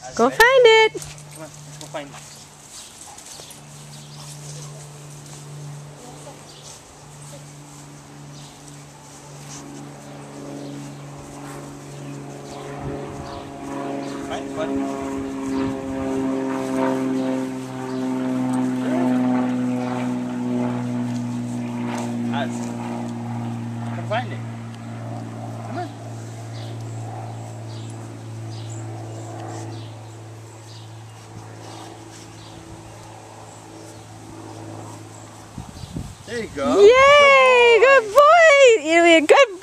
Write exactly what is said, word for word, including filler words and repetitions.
Go find it. Come on, let's go find it. Find it, buddy. Come find it. Come on. There you go. Yay! Good boy. Good boy. Good